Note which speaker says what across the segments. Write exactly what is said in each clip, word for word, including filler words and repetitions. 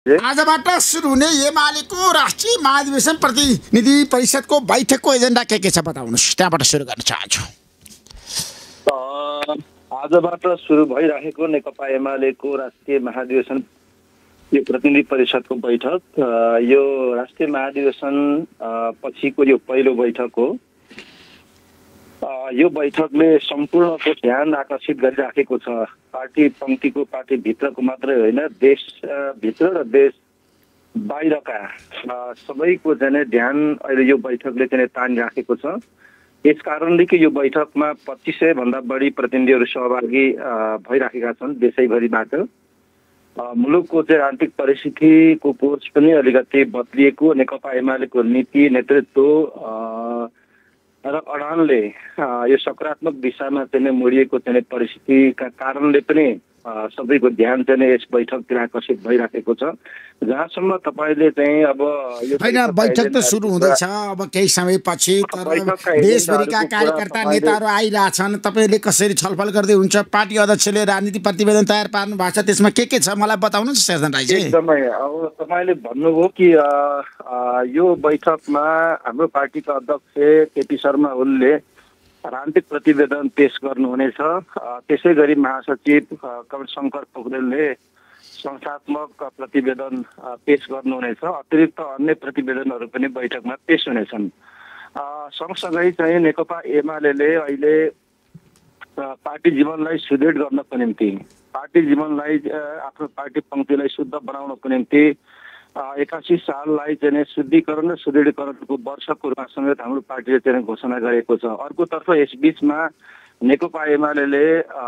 Speaker 1: आजबाट सुरु हुने एमालेको राष्ट्रिय महाधिवेशन प्रतिनिधि परिषदको बैठकको एजेन्डा के के छ बताउनुहोस्, त्यहाँबाट सुरु गर्न चाहन्छु।
Speaker 2: आजबाट सुरु भइरहेको नेकपा एमालेको राष्ट्रिय महाधिवेशन यो प्रतिनिधि परिषदको बैठक, यो राष्ट्रिय महाधिवेशन पछिको यो पहिलो बैठक हो। यो बैठकले सम्पूर्णको ध्यान आकर्षित गरिराखेको छ। पार्टी पंक्तिको, पार्टी भित्रको मात्रै होइन, देश भित्र र देश बाहिरका सबैको चाहिँ ध्यान अहिले यो बैठकले चाहिँ तानिराखेको छ। यस कारणले कि यो बैठकमा पच्चिस सय भन्दा बढी प्रतिनिधिहरू सहभागी भइराखेका छन् देशैभरिबाट। मुलुकको चाहिँ आर्थिक परिस्थितिको कोर्स पनि अलिकति बदलिएको, नेकपा एमालेको नीति, नेतृत्व र अडानले यो सकारात्मक दिशामा चाहिँ मोडिएको चाहिँ परिस्थितिका कारणले पनि सबैको ध्यान चाहिँ यस बैठकतिर आकर्षित भइराखेको छ। जहाँसम्म तपाईले चाहिँ अब यो
Speaker 1: हैन, बैठक त सुरु हुँदैछ अब केही समयपछि, तर देशभरिका कार्यकर्ता नेताहरू आइरहेछन्। तपाईले कसरी छलफल गर्दै हुन्छ? पार्टी अध्यक्षले राजनीति प्रतिवेदन तयार पार्नु भएको छ, त्यसमा के के छ मलाई बताउनुहोस् शेरचन राईजी।
Speaker 2: एकदमै, अब तपाईले भन्नुभयो कि यो बैठकमा हाम्रो पार्टीका अध्यक्ष केपी शर्मा ओलीले राजनीतिक प्रतिवेदन पेश गर्नुहुनेछ। त्यसै गरी महासचिव कमल शङ्कर पोखरेलले संस्थात्मक प्रतिवेदन पेश गर्नुहुनेछ। अतिरिक्त अन्य प्रतिवेदनहरू पनि बैठकमा पेश हुनेछन्। सँगसँगै चाहिँ नेकपा एमाले अहिले पार्टी जीवनलाई सुदृढ गर्नको निम्ति, पार्टी जीवनलाई आफ्नो पार्टी पंक्तिलाई शुद्ध बनाउनको निम्ति एकासी साललाई चाहिँ शुद्धिकरण र सुदृढीकरणको वर्षको रूपमा समेत हाम्रो पार्टीले चाहिँ घोषणा गरेको छ। अर्कोतर्फ यस बीचमा नेकपा एमाले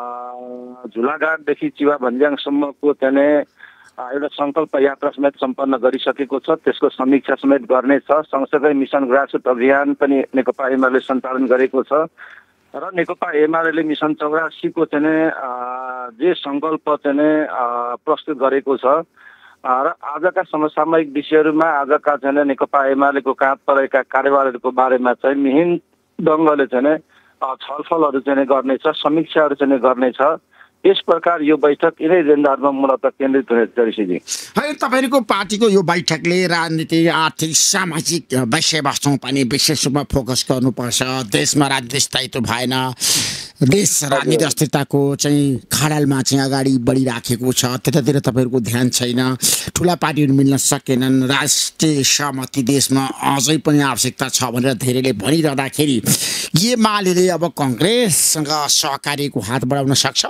Speaker 2: झुलाघाटदेखि चिवा भन्ज्याङसम्मको चाहिँ एउटा सङ्कल्प यात्रा समेत सम्पन्न गरिसकेको छ। त्यसको समीक्षा समेत गर्नेछ। सँगसँगै मिसन ग्रासरुट अभियान पनि नेकपा एमाले सञ्चालन गरेको छ र नेकपा एमाले मिसन चौरासीको चाहिँ जे सङ्कल्प चाहिँ प्रस्तुत गरेको छ र आजका समसामयिक विषयहरूमा आजका चाहिँ नेकपा एमालेको काँध परेका कार्यभारहरूको बारेमा चाहिँ मिहिन ढङ्गले चाहिँ छलफलहरू चाहिँ गर्नेछ, समीक्षाहरू चाहिँ गर्नेछ। यस प्रकार यो बैठक यिनै एजेन्डाहरूमा मूलतः केन्द्रित हुनेछ ऋषिजी।
Speaker 1: है, तपाईँको पार्टीको यो बैठकले राजनीति, आर्थिक, सामाजिक विषयवस्तुमा पनि विशेष रूपमा फोकस गर्नुपर्छ। देशमा राजनीतिक स्थायित्व भएन, देश राजनीति अस्थिरताको चाहिँ खाडलमा चाहिँ अगाडि बढिराखेको छ, त्यतातिर तपाईँहरूको ध्यान छैन। ठुला पार्टीहरू मिल्न सकेनन्, राष्ट्रिय सहमति देशमा अझै पनि आवश्यकता छ भनेर धेरैले भनिरहँदाखेरि एमाले अब कङ्ग्रेससँग सहकार्यको हात बढाउन सक्छ?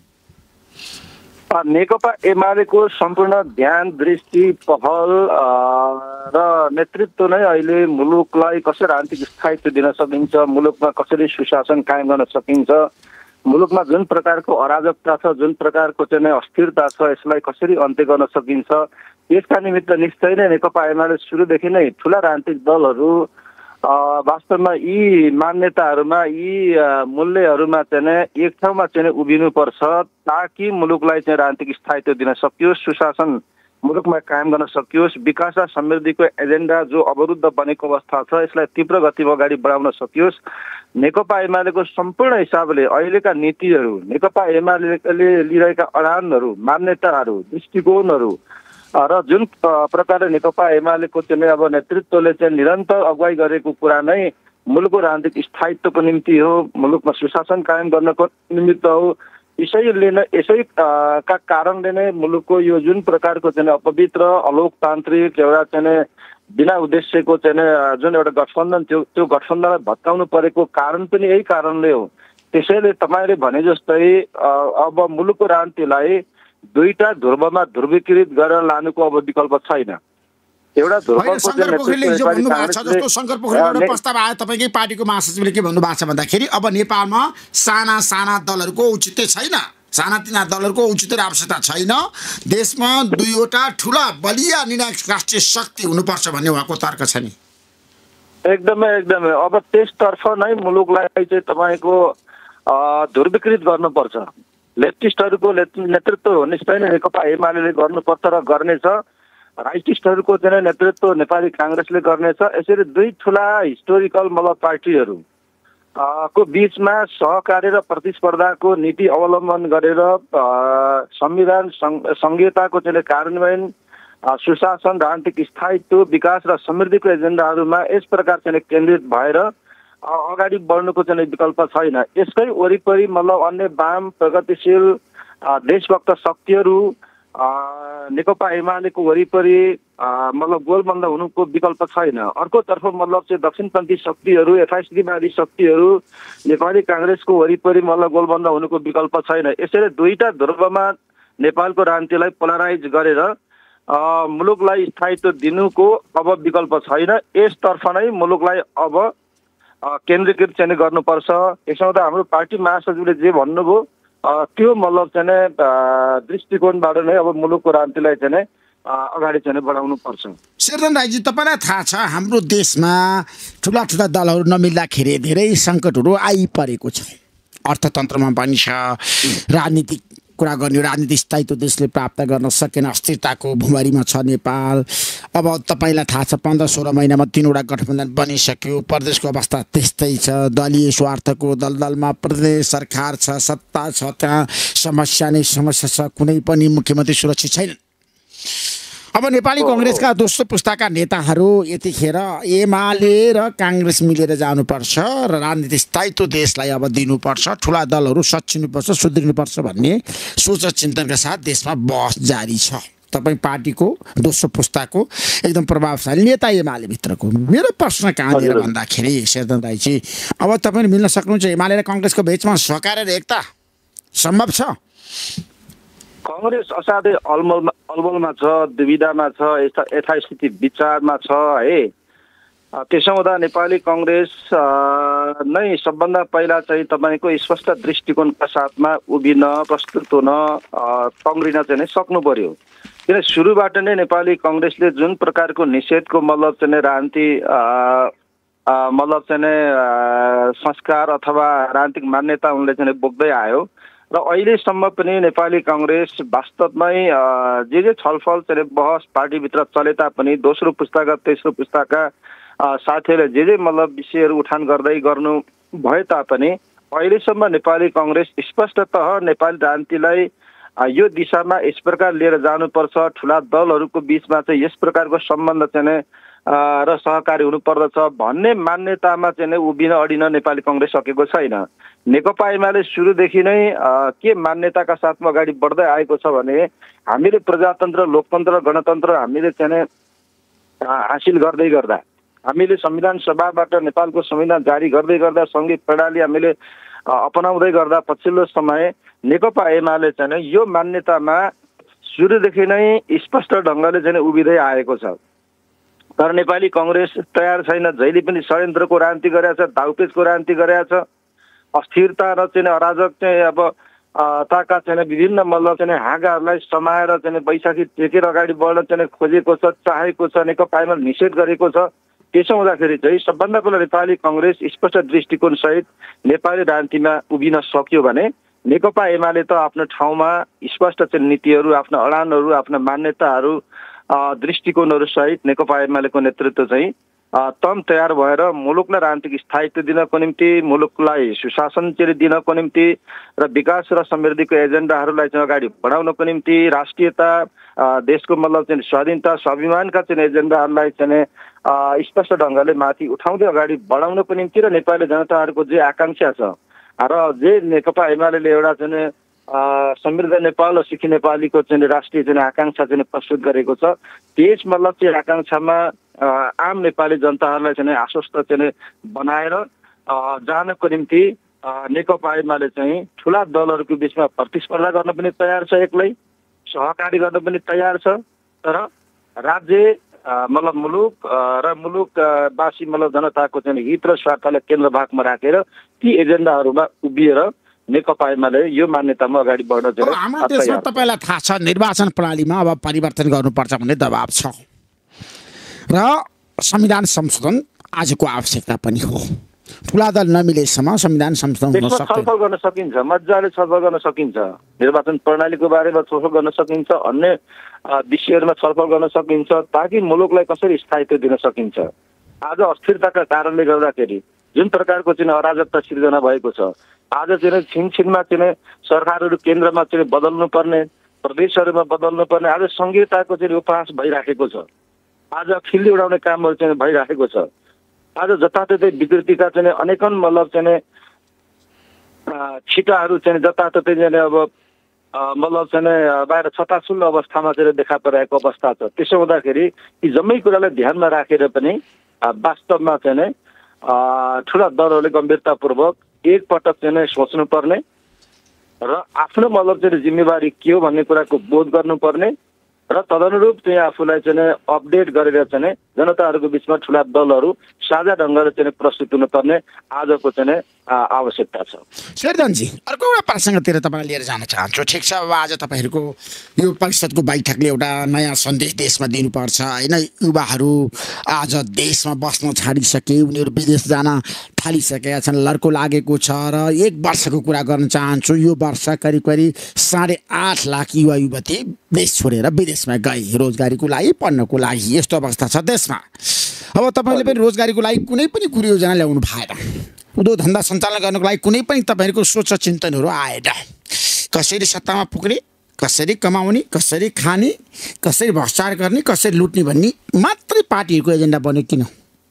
Speaker 2: नेकपा एमालेको सम्पूर्ण ध्यान, दृष्टि, पहल र नेतृत्व नै अहिले मुलुकलाई कसरी राजनीतिक स्थायित्व दिन सकिन्छ, मुलुकमा कसरी सुशासन कायम गर्न सकिन्छ, मुलुकमा जुन प्रकारको अराजकता छ, जुन प्रकारको चाहिँ अस्थिरता छ, यसलाई कसरी अन्त्य गर्न सकिन्छ, यसका निमित्त निश्चय नै नेकपा एमाले सुरुदेखि नै ठुला राजनीतिक दलहरू वास्तवमा यी मान्यताहरूमा, यी मूल्यहरूमा चाहिँ एक ठाउँमा चाहिँ उभिनुपर्छ ताकि मुलुकलाई चाहिँ राजनीतिक स्थायित्व दिन सकियोस्, सुशासन मुलुकमा कायम गर्न सकियोस्, विकास र समृद्धिको एजेन्डा जो अवरुद्ध बनेको अवस्था छ यसलाई तीव्र गतिमा अगाडि बढाउन सकियोस्। नेकपा एमालेको सम्पूर्ण हिसाबले अहिलेका नीतिहरू, नेकपा एमालेले लिइरहेका अडानहरू, मान्यताहरू, दृष्टिकोणहरू र जुन प्रकारले नेकपा एमालेको चाहिँ अब नेतृत्वले चाहिँ निरन्तर अगुवाई गरेको कुरा नै मुलुकको राजनीतिक स्थायित्वको निम्ति हो, मुलुकमा सुशासन कायम गर्नको निमित्त हो। यसैले नै यसै का कारणले नै मुलुकको यो जुन प्रकारको चाहिँ अपवित्र, अलोकतान्त्रिक एउटा चाहिँ बिना उद्देश्यको चाहिँ जुन एउटा गठबन्धन थियो, त्यो गठबन्धनलाई भत्काउनु परेको कारण पनि यही कारणले हो। त्यसैले तपाईँले भने जस्तै अब मुलुकको राजनीतिलाई दुईटा ध्रुवमा ध्रुवीकृत गरेर लानुको अब विकल्प छैन। एउटा ध्रुवको
Speaker 1: शङ्कर पोखरेलले हिजो भन्नुभएको छ, जस्तो शङ्कर पोखरेलको प्रस्ताव आयो तपाईँकै पार्टीको महासचिवले के भन्नुभएको छ भन्दाखेरि अब नेपालमा साना साना दलहरूको औचित्य छैन, सानातिना दलहरूको औचित्य र आवश्यकता छैन, देशमा दुईवटा ठुला बलिया निर्णायक राष्ट्रिय शक्ति हुनुपर्छ भन्ने उहाँको तर्क छ नि।
Speaker 2: एकदमै एकदमै अब त्यसतर्फ नै मुलुकलाई चाहिँ तपाईँको ध्रुवीकृत गर्नुपर्छ। लेफ्टिस्टहरूको नेतृत्व हो निश्चय नै नेकपा एमाले गर्नुपर्छ र गर्नेछ। राइटिस्टहरूको चाहिँ नेतृत्व नेपाली काङ्ग्रेसले गर्नेछ। यसरी दुई ठुला हिस्टोरिकल मतलब पार्टीहरू को बीचमा सहकार्य र प्रतिस्पर्धाको नीति अवलम्बन गरेर संविधान संहिताको चाहिँ कार्यान्वयन सुशासन, राजनीतिक स्थायित्व, विकास र समृद्धिको एजेन्डाहरूमा यस प्रकार चाहिँ केन्द्रित भएर अगाडि बढ्नुको चाहिँ विकल्प छैन। यसकै वरिपरि मतलब अन्य वाम प्रगतिशील देशभक्त शक्तिहरू नेकपा एमालेको वरिपरि मतलब गोलबन्द हुनुको विकल्प छैन। अर्कोतर्फ मतलब चाहिँ दक्षिणपन्थी शक्तिहरू, एफआइसिडीवादी शक्तिहरू नेपाली काङ्ग्रेसको वरिपरि मतलब गोलबन्द हुनुको विकल्प छैन। यसैले दुईटा ध्रुवमा नेपालको राजनीतिलाई पोलराइज गरेर मुलुकलाई स्थायित्व दिनुको अब विकल्प छैन। यसतर्फ नै मुलुकलाई अब केन्द्रीकृत चाहिँ गर्नुपर्छ। यसमा त हाम्रो पार्टी महासचिवले जे भन्नुभयो त्यो मतलब चाहिँ दृष्टिकोणबाट नै अब मुलुकको राजनीतिलाई चाहिँ अगाडि चाहिँ बढाउनु पर्छ।
Speaker 1: शेरधन राईजी, तपाईँलाई थाहा छ हाम्रो देशमा ठुला ठुला दलहरू नमिल्दाखेरि धेरै सङ्कटहरू आइपरेको छ। अर्थतन्त्रमा पनि छ, राजनीतिक कुरा गर्ने, राजनीतिक स्थायित्व देशले प्राप्त गर्न सकेन, अस्थिरताको भुमरीमा छ नेपाल। अब तपाईँलाई थाहा छ पन्ध्र सोह्र महिनामा तीनवटा गठबन्धन बनिसक्यो, प्रदेशको अवस्था त्यस्तै छ, दलीय स्वार्थको दलदलमा प्रदेश सरकार छ, सत्ता छ, त्यहाँ समस्या नै समस्या छ, कुनै पनि मुख्यमन्त्री सुरक्षित छैन। अब नेपाली कङ्ग्रेसका दोस्रो पुस्ताका नेताहरू यतिखेर एमाले र काङ्ग्रेस मिलेर जानुपर्छ र राजनीतिक स्थायित्व देशलाई अब दिनुपर्छ, ठुला दलहरू सच्चिनुपर्छ, सुध्रिनुपर्छ भन्ने सोच चिन्तनका साथ देशमा बहस जारी छ। तपाईँ पार्टीको दोस्रो पुस्ताको एकदम प्रभावशाली नेता एमाले भित्रको, मेरो प्रश्न कहाँनिर भन्दाखेरि शेरधन राईजी, अब तपाईँले मिल्न सक्नुहुन्छ एमाले र कङ्ग्रेसको बिचमा सहकार र एकता सम्भव छ?
Speaker 2: कङ्ग्रेस असाध्यै अलमलमा अलमलमा छ, दुविधामा छ, यथास्थिति विचारमा छ है। त्यसो हुँदा नेपाली कङ्ग्रेस नै सबभन्दा पहिला चाहिँ तपाईँको स्पष्ट दृष्टिकोणका साथमा उभिन, प्रस्तुत हुन, तङ्ग्रिन चाहिँ सक्नु पर्यो। किन सुरुबाट नै नेपाली कङ्ग्रेसले जुन प्रकारको निषेधको मतलब चाहिँ राजनीति मतलब चाहिँ संस्कार अथवा राजनीतिक मान्यता उनले चाहिँ बोक्दै आयो र अहिलेसम्म पनि नेपाली कङ्ग्रेस वास्तवमै जे जे छलफल चाहिँ बहस पार्टीभित्र चले तापनि दोस्रो पुस्ताका तेस्रो पुस्ताका साथीहरूले जे जे मतलब विषयहरू उठान गर्दै गर्नु भए तापनि अहिलेसम्म नेपाली कङ्ग्रेस स्पष्टतः नेपाली राजनीतिलाई यो दिशामा यस प्रकार लिएर जानुपर्छ, ठुला दलहरूको बिचमा चाहिँ यस प्रकारको सम्बन्ध चाहिँ र सहकारी हुनुपर्दछ भन्ने मान्यतामा चाहिँ उभिन अडिन नेपाली कङ्ग्रेस सकेको छैन। नेकपा एमाले सुरुदेखि नै के मान्यताका साथमा अगाडि बढ्दै आएको छ भने हामीले प्रजातन्त्र, लोकतन्त्र, गणतन्त्र हामीले चाहिँ हासिल गर्दै गर्दा, हामीले संविधान सभाबाट नेपालको संविधान जारी गर्दै गर्दा, सङ्घीय प्रणाली हामीले अपनाउँदै गर्दा पछिल्लो समय नेकपा एमाले चाहिँ यो मान्यतामा सुरुदेखि नै स्पष्ट ढङ्गले चाहिँ उभिँदै आएको छ। तर नेपाली कङ्ग्रेस तयार छैन, जहिले पनि षड्यन्त्रको राजनीति गरेको छ, दाउपेचको राजनीति गरेको छ, अस्थिरता र चाहिँ अराजक चाहिँ अब ताका चाहिँ विभिन्न मतलब चाहिँ हाँगाहरूलाई समाएर चाहिँ बैशाखी टेकेर अगाडि बढ्न चाहिँ खोजेको छ, चाहेको छ, नेकपा एमाले निषेध गरेको छ। त्यसो हुँदाखेरि चाहिँ सबभन्दा पहिला नेपाली कङ्ग्रेस स्पष्ट दृष्टिकोण सहित नेपाली राजनीतिमा उभिन सक्यो भने नेकपा एमाले त आफ्नो ठाउँमा स्पष्ट चाहिँ नीतिहरू, आफ्ना अडानहरू, आफ्ना मान्यताहरू, दृष्टिकोणहरू सहित नेकपा एमालेको नेतृत्व चाहिँ तम तयार भएर मुलुकलाई राजनीतिक स्थायित्व दिनको निम्ति, मुलुकलाई सुशासन चाहिँ दिनको निम्ति र विकास र समृद्धिको एजेन्डाहरूलाई चाहिँ अगाडि बढाउनको निम्ति, राष्ट्रियता, देशको मतलब चाहिँ स्वाधीनता, स्वाभिमानका चाहिँ एजेन्डाहरूलाई चाहिँ स्पष्ट ढङ्गले माथि उठाउँदै अगाडि बढाउनको निम्ति र नेपाली जनताहरूको जे आकाङ्क्षा छ र जे नेकपा एमाले एउटा चाहिँ समृद्ध नेपाल र सुखी नेपालीको चाहिँ राष्ट्रिय चाहिँ आकाङ्क्षा चाहिँ प्रस्तुत गरेको छ, त्यस मतलब चाहिँ आकाङ्क्षामा आम नेपाली जनताहरूलाई चाहिँ आश्वस्त चाहिँ बनाएर जानको निम्ति नेकपा एमाले चाहिँ ठुला दलहरूको बिचमा प्रतिस्पर्धा गर्न पनि तयार छ, एक्लै सहकारी गर्न पनि तयार छ। तर राज्य मतलब मुलुक र मुलुकवासी मतलब जनताको चाहिँ हित र स्वार्थलाई केन्द्र भागमा राखेर ती एजेन्डाहरूमा उभिएर नेकपा एमाले यो मान्यतामा अगाडि बढ्न चाहिँ
Speaker 1: हाम्रो देशमा तपाईँलाई थाहा छ निर्वाचन प्रणालीमा अब परिवर्तन गर्नुपर्छ भन्ने दबाब छ र संविधान संशोधन आजको आवश्यकता पनि हो। ठुला दल नमिलेसम्म संविधान संशोधन हुन सक्छ,
Speaker 2: छलफल गर्न सकिन्छ, मजाले छलफल गर्न सकिन्छ, निर्वाचन प्रणालीको बारेमा छलफल गर्न सकिन्छ, अन्य विषयहरूमा छलफल गर्न सकिन्छ, ताकि मुलुकलाई कसरी स्थायित्व दिन सकिन्छ। आज अस्थिरताका कारणले गर्दाखेरि जुन प्रकारको चाहिँ अराजकता सिर्जना भएको छ, आज चाहिँ छिनछिनमा चाहिँ सरकारहरू केन्द्रमा चाहिँ बदल्नु पर्ने, प्रदेशहरूमा बदल्नु पर्ने आज संघीयताको चाहिँ उपहास भइराखेको छ। आज खिल्ली उडाउने कामहरू चाहिँ भइराखेको छ। आज जताततै विकृतिका चाहिँ अनेकन मतलब चाहिँ छिटाहरू चाहिँ जताततै चाहिँ अब मतलब चाहिँ बाहिर छताछुल्लो अवस्थामा चाहिँ देखा परिरहेको अवस्था छ। त्यसो हुँदाखेरि यी जम्मै कुरालाई ध्यानमा राखेर पनि वास्तवमा चाहिँ ठुला दलहरूले गम्भीरतापूर्वक एकपटक चाहिँ सोच्नुपर्ने र आफ्नो मतलब चाहिँ जिम्मेवारी के हो भन्ने कुराको बोध गर्नुपर्ने र तदनुरूप चाहिँ आफूलाई चाहिँ अपडेट गरेर चाहिँ जनताहरूको बिचमा ठुला दलहरू साझा ढङ्गले चाहिँ प्रस्तुत हुनुपर्ने आजको चाहिँ आवश्यकता छ।
Speaker 1: शेरधनजी, अर्को एउटा प्रसङ्गतिर तपाईँलाई लिएर जान चाहन्छु। ठिक छ, अब आज तपाईँहरूको यो परिषदको बैठकले एउटा नयाँ सन्देश देशमा दिनुपर्छ होइन। युवाहरू आज देशमा बस्न छाडिसके, उनीहरू विदेश जान थालिसकेका छन्, लड्को लागेको छ र एक वर्षको कुरा गर्न चाहन्छु। यो वर्ष करिब करिब साढे आठ लाख युवा युवती देश छोडेर विदेशमा गए रोजगारीको लागि, पढ्नको लागि। यस्तो अवस्था छ देशमा। अब तपाईँले पनि रोजगारीको लागि कुनै पनि कुरो योजना ल्याउनु भएन, उद्योग धन्दा सञ्चालन गर्नको लागि कुनै पनि तपाईँहरूको सोच चिन्तनहरू आएन। कसरी सत्तामा पुग्ने, कसरी कमाउने, कसरी खाने, कसरी भ्रष्टाचार गर्ने, कसरी लुट्ने भन्ने मात्रै पार्टीहरूको एजेन्डा बन्यो किन?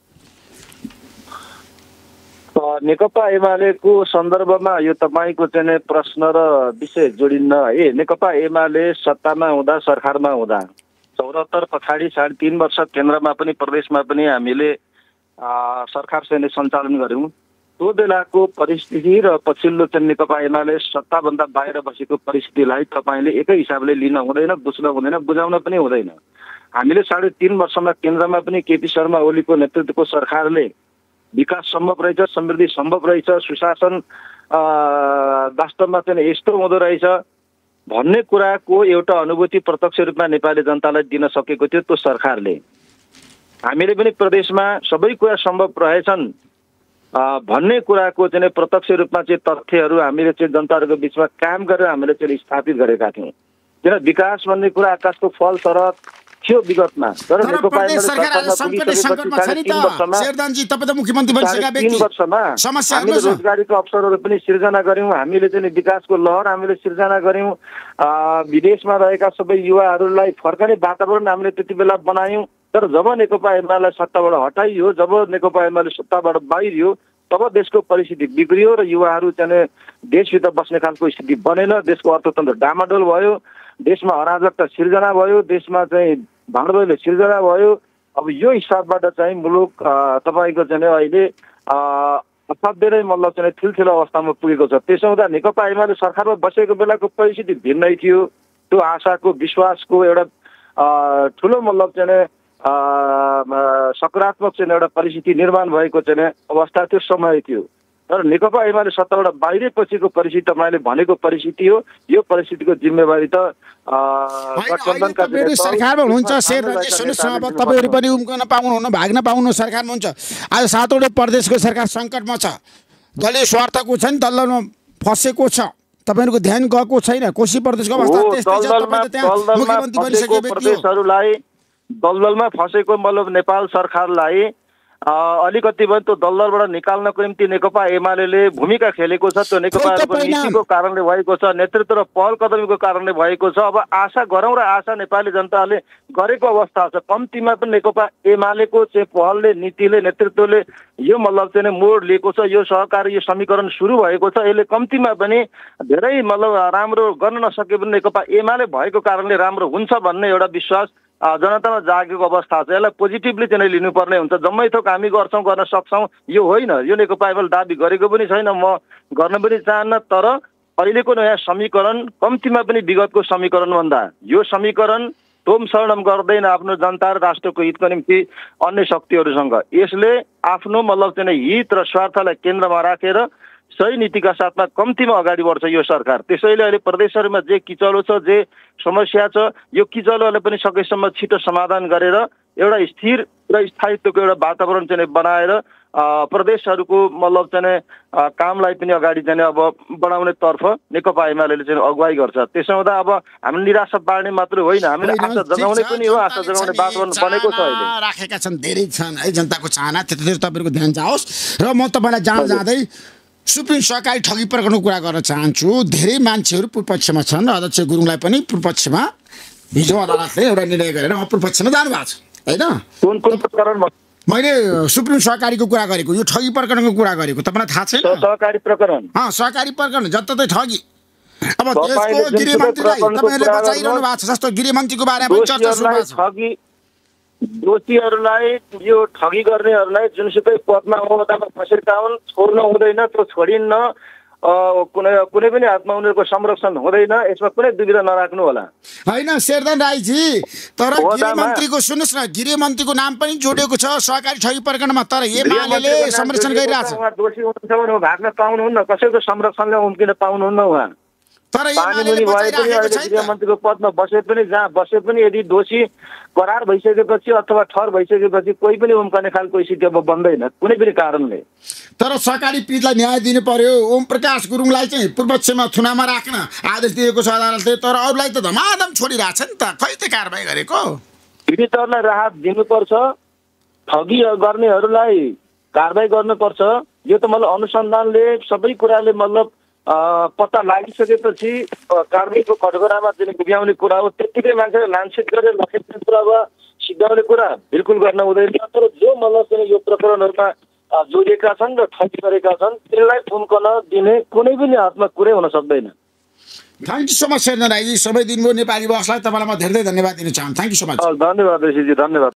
Speaker 2: नेकपा एमालेको सन्दर्भमा यो तपाईँको चाहिँ प्रश्न र विषय जोडिन्न है। नेकपा एमाले सत्तामा हुँदा, सरकारमा हुँदा चौरात्तर पछाडि साढे तीन वर्ष केन्द्रमा पनि प्रदेशमा पनि हामीले सरकार चाहिँ सञ्चालन गऱ्यौँ। त्यो बेलाको परिस्थिति र पछिल्लो चाहिँ नेकपा एमाले सत्ताभन्दा बाहिर बसेको परिस्थितिलाई तपाईँले एकै हिसाबले लिन हुँदैन, बुझ्न हुँदैन, बुझाउन पनि हुँदैन। हामीले साढे तीन वर्षमा केन्द्रमा पनि केपी शर्मा ओलीको नेतृत्वको सरकारले विकास सम्भव रहेछ, समृद्धि सम्भव रहेछ, सुशासन वास्तवमा चाहिँ यस्तो हुँदो रहेछ भन्ने कुराको एउटा अनुभूति प्रत्यक्ष रूपमा नेपाली जनतालाई दिन सकेको थियो त्यो सरकारले। हामीले पनि प्रदेशमा सबै कुरा सम्भव रहेछन् भन्ने कुराको चाहिँ प्रत्यक्ष रूपमा चाहिँ तथ्यहरू हामीले चाहिँ जनताहरूको बिचमा काम गरेर हामीले चाहिँ स्थापित गरेका थियौँ। किन विकास भन्ने कुरा आकाशको फल सरह थियो विगतमा, तर हामीले रोजगारीको अवसरहरू पनि सिर्जना गऱ्यौँ, हामीले चाहिँ विकासको लहर हामीले सिर्जना गऱ्यौँ। विदेशमा रहेका सबै युवाहरूलाई फर्कने वातावरण हामीले त्यति बेला बनायौँ। तर जब नेकपा एमाले सत्ताबाट हटाइयो, जब नेकपा एमाले सत्ताबाट बाहिरियो, तब देशको परिस्थिति बिग्रियो र युवाहरू चाहिँ देशभित्र बस्ने खालको स्थिति बनेन। देशको अर्थतन्त्र डामाडोल भयो, देशमा अराजकता सिर्जना भयो, देशमा चाहिँ भाँडबैलो सिर्जना भयो। अब यो हिसाबबाट चाहिँ मुलुक तपाईँको चाहिँ अहिले असाध्यै नै मतलब चाहिँ ठुल्ठुलो अवस्थामा पुगेको छ। त्यसो हुँदा नेकपा एमाले सरकारमा बसेको बेलाको परिस्थिति भिन्नै थियो। त्यो आशाको, विश्वासको एउटा ठुलो मतलब चाहिँ सकारात्मक चाहिँ एउटा परिस्थिति निर्माण भएको चाहिँ अवस्था त्यो समय थियो। तर नेकपा एमाले सत्ताबाट बाहिरपछिको परिस्थिति तपाईँले भनेको परिस्थिति हो। यो परिस्थितिको जिम्मेवारी त गठबन्धनका
Speaker 1: सरकारमा हुनुहुन्छ। शेरधनजी सुन्नुहोस्, अब तपाईँहरू पनि उम्कन पाउनुहुन्न, भाग्न पाउनु सरकारमा हुन्छ। आज सातवटा प्रदेशको सरकार सङ्कटमा छ, दलीय स्वार्थको छ नि, दलदलमा फसेको छ, तपाईँहरूको ध्यान गएको छैन। कोशी प्रदेशको अवस्था त्यस्तै छ। मुख्यमन्त्री बनिसके
Speaker 2: प्रदेशहरूलाई दलदलमा फसेको मतलब नेपाल सरकारलाई अलिकति पनि त्यो दलदलबाट निकाल्नको निम्ति नेकपा एमाले भूमिका खेलेको छ। त्यो नेकपाको नीतिको कारणले भएको छ, नेतृत्व र पहल कदमीको कारणले भएको छ। अब आशा गरौँ र आशा नेपाली जनताले गरेको अवस्था छ। कम्तीमा पनि नेकपा एमालेको चाहिँ पहलले, नीतिले, नेतृत्वले यो मतलब चाहिँ मोड लिएको छ। यो सहकारी यो समीकरण सुरु भएको छ। यसले कम्तीमा पनि धेरै मतलब राम्रो गर्न नसके पनि नेकपा एमाले भएको कारणले राम्रो हुन्छ भन्ने एउटा विश्वास जनतामा जागेको अवस्था छ। यसलाई पोजिटिभली चाहिँ लिनुपर्ने हुन्छ। जम्मै थोक हामी गर्छौँ, गर्न सक्छौँ यो होइन। यो नेकपा एमाले दाबी गरेको पनि छैन, म गर्न पनि चाहन्न। तर अहिलेको नयाँ समीकरण कम्तीमा पनि विगतको समीकरणभन्दा यो समीकरण तोम शरणम गर्दैन आफ्नो जनता र राष्ट्रको हितको निम्ति अन्य शक्तिहरूसँग। यसले आफ्नो मतलब चाहिँ हित र स्वार्थलाई केन्द्रमा राखेर सही नीतिका साथमा कम्तीमा अगाडि बढ्छ यो सरकार। त्यसैले अहिले प्रदेशहरूमा जे किचलो छ, जे समस्या छ, यो किचलोलाई पनि सकेसम्म छिटो समाधान गरेर एउटा स्थिर र स्थायित्वको एउटा वातावरण चाहिँ बनाएर प्रदेशहरूको मतलब चाहिँ कामलाई पनि अगाडि जाने अब बढाउने तर्फ नेकपा एमाले चाहिँ अगुवाई गर्छ। त्यसो हुँदा अब हामी निराशा बाँड्ने मात्र होइन, हामीले आशा जगाउने पनि हो। आशा जगाउने वातावरण बनेको छ, अहिले
Speaker 1: राखेका छन्, धेरै छन् है जनताको चाहना। त्यतातिर तपाईँहरूको ध्यान जाओस्। र म तपाईँलाई जहाँ जाँदै सुप्रिम सहकारी ठगी प्रकरणको कुरा गर्न चाहन्छु। धेरै मान्छेहरू पूर्वपक्षमा छन्। अध्यक्ष गुरुङलाई पनि पूर्वपक्षमा हिजो अदालतले एउटा निर्णय गरेर पूर्वपक्षमा जानुभएको छ होइन?
Speaker 2: कुन कुन प्रकरणमा?
Speaker 1: मैले सुप्रिम सहकारीको कुरा गरेको, यो ठगी प्रकरणको कुरा गरेको। तपाईँलाई थाहा छैन?
Speaker 2: सहकारी प्रकरण,
Speaker 1: अँ सहकारी प्रकरण जताततै ठगी। अब देशको गृहमन्त्रीलाई तपाईँहरूले बचाइरहनु भएको छ, जस्तो गृहमन्त्रीको बारेमा पनि चर्चा सुरु भएको छ।
Speaker 2: ठगी दोषीहरूलाई, यो ठगी गर्नेहरूलाई जुनसुकै पदमा अहोदामा बसेका हुन्, छोड्न हुँदैन, त्यो छोडिन्न। कुनै कुनै पनि हातमा उनीहरूको संरक्षण हुँदैन। यसमा कुनै दुविधा नराख्नु होला।
Speaker 1: होइन शेरधन राईजी, तर गृहमन्त्रीको सुन्नुहोस् न, गृहमन्त्रीको नाम पनि जोडिएको छ सहकारी ठगी प्रकरणमा, तर एमाले संरक्षण गरिरहेछ।
Speaker 2: उहाँ दोषी हुनुहुन्छ भने भाग्न पाउनुहुन्न, कसैको संरक्षणले उम्किन पाउनुहुन्न। उहाँ
Speaker 1: तर
Speaker 2: पानीमुनि भए पनि अहिले गृहमन्त्रीको पदमा बसे पनि, जहाँ बसे पनि यदि दोषी करार भइसकेपछि अथवा ठहर भइसकेपछि कोही पनि उम्कने खालको स्थिति अब बन्दैन कुनै पनि कारणले।
Speaker 1: तर सहकारी पीडितलाई न्याय दिनु पर्यो। ओम प्रकाश गुरुङलाई चाहिँ पूर्वपक्षमा थुनामा राख्न आदेश दिएको छ अदालतले, तर अरूलाई त धमाधम छोडिरहेछ नि त। खै त कारबाही गरेको?
Speaker 2: पीडितहरूलाई राहत दिनुपर्छ, ठगी गर्नेहरूलाई कारबाही गर्नुपर्छ। यो त मतलब अनुसन्धानले सबै कुराले मतलब पत्ता लागिसकेपछि कारबाहीको कठघरामा चाहिँ उभ्याउने कुरा हो। त्यत्तिकै मान्छेले लान्छित गरेर लखेट्ने कुरा वा सिद्धाउने कुरा बिल्कुल गर्न हुँदैन। तर जो मतलब चाहिँ यो प्रकरणहरूमा जोडिएका छन् र ठगी गरेका छन् त्यसलाई थुम्कन दिने कुनै पनि हातमा कुरै हुन सक्दैन।
Speaker 1: Thank you so much Sherdhan Raiji, समय दिनुभयो नेपाली बसलाई। तपाईँलाई म धेरै धन्यवाद दिन चाहन्छु। Thank you so much.
Speaker 2: धन्यवाद ऋषिजी, धन्यवाद।